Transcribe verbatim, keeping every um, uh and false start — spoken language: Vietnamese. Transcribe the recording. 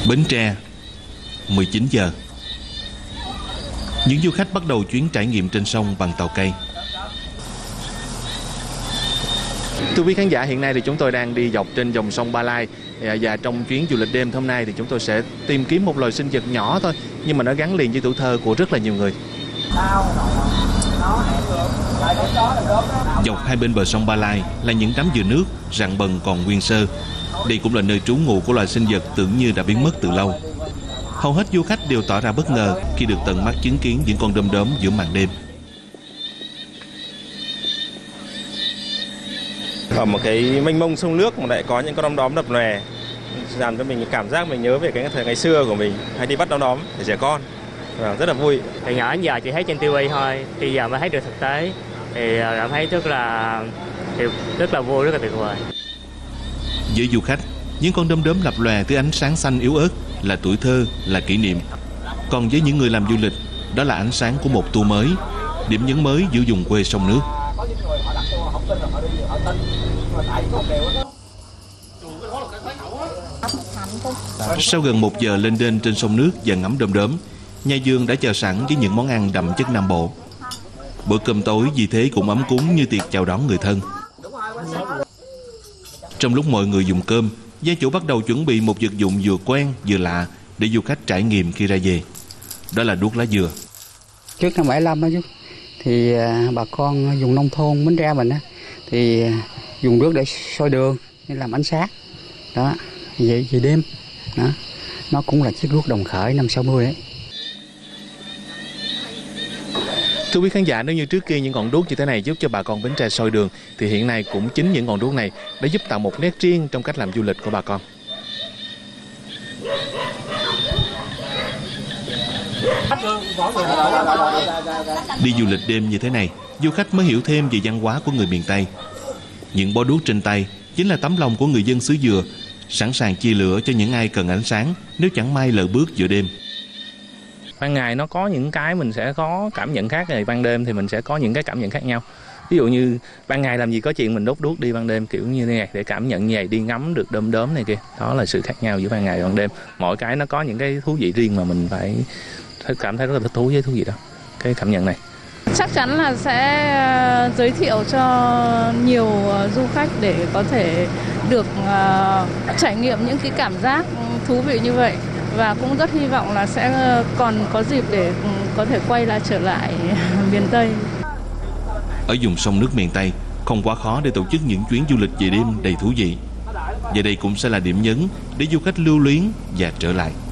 Bến Tre, mười chín giờ. Những du khách bắt đầu chuyến trải nghiệm trên sông bằng tàu cây. Thưa quý khán giả, hiện nay thì chúng tôi đang đi dọc trên dòng sông Ba Lai. Và trong chuyến du lịch đêm hôm nay thì chúng tôi sẽ tìm kiếm một loài sinh vật nhỏ thôi, nhưng mà nó gắn liền với tuổi thơ của rất là nhiều người. Dọc hai bên bờ sông Ba Lai là những đám dừa nước, rặng bần còn nguyên sơ. Đây cũng là nơi trú ngụ của loài sinh vật tưởng như đã biến mất từ lâu. Hầu hết du khách đều tỏ ra bất ngờ khi được tận mắt chứng kiến những con đom đóm giữa màn đêm. Ở một cái mênh mông sông nước mà lại có những con đom đóm đập lòe, làm cho mình cảm giác mình nhớ về cái thời ngày xưa của mình hay đi bắt đom đóm để trẻ con, và rất là vui. Từ nhỏ đến giờ chỉ thấy trên ti vi thôi, bây giờ mới thấy được thực tế thì cảm thấy rất là rất là vui, rất là tuyệt vời. Với du khách, những con đom đóm lập lòe dưới ánh sáng xanh yếu ớt là tuổi thơ, là kỷ niệm. Còn với những người làm du lịch, đó là ánh sáng của một tour mới, điểm nhấn mới giữa vùng quê sông nước. Sau gần một giờ lên đên trên sông nước và ngắm đom đóm, nhà vườn đã chờ sẵn với những món ăn đậm chất Nam Bộ. Bữa cơm tối vì thế cũng ấm cúng như tiệc chào đón người thân. Trong lúc mọi người dùng cơm, gia chủ bắt đầu chuẩn bị một vật dụng vừa quen vừa lạ để du khách trải nghiệm khi ra về. Đó là đuốc lá dừa. Trước năm bảy mươi lăm đó chứ, thì bà con dùng nông thôn Bến Tre mình á, thì dùng đuốc để soi đường, để làm ánh sáng. Đó, vậy về đêm. Đó, nó cũng là chiếc đuốc đồng khởi năm sáu mươi đấy. Thưa quý khán giả, nếu như trước kia những ngọn đuốc như thế này giúp cho bà con Bến Tre soi đường, thì hiện nay cũng chính những ngọn đuốc này đã giúp tạo một nét riêng trong cách làm du lịch của bà con. Đi du lịch đêm như thế này, du khách mới hiểu thêm về văn hóa của người miền Tây. Những bó đuốc trên tay chính là tấm lòng của người dân xứ Dừa, sẵn sàng chia lửa cho những ai cần ánh sáng nếu chẳng may lỡ bước giữa đêm. Ban ngày nó có những cái mình sẽ có cảm nhận khác, rồi ban đêm thì mình sẽ có những cái cảm nhận khác nhau. Ví dụ như ban ngày làm gì có chuyện mình đốt đuốc, đi ban đêm kiểu như thế này để cảm nhận như vậy, đi ngắm được đom đóm này kia. Đó là sự khác nhau giữa ban ngày và ban đêm. Mỗi cái nó có những cái thú vị riêng mà mình phải cảm thấy rất là thích thú với thú vị đó, cái cảm nhận này. Chắc chắn là sẽ giới thiệu cho nhiều du khách để có thể được uh, trải nghiệm những cái cảm giác thú vị như vậy. Và cũng rất hy vọng là sẽ còn có dịp để có thể quay lại trở lại miền Tây. Ở vùng sông nước miền Tây, không quá khó để tổ chức những chuyến du lịch về đêm đầy thú vị. Và đây cũng sẽ là điểm nhấn để du khách lưu luyến và trở lại.